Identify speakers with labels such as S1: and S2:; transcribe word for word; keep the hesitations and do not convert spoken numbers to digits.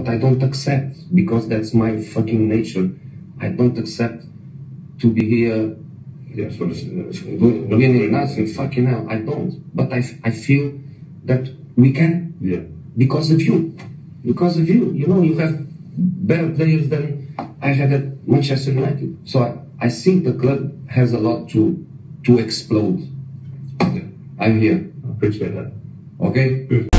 S1: I don't accept, because that's my fucking nature. I don't accept to be here
S2: Yeah, so it's,
S1: winning nothing. Fucking hell, I don't. But I, I feel that we can.
S2: Yeah.
S1: Because of you. Because of you. You know, you have better players than I had at Manchester United. So I, I think the club has a lot to to explode.
S2: Yeah.
S1: I'm here.
S2: I appreciate that.
S1: Okay?
S2: Good.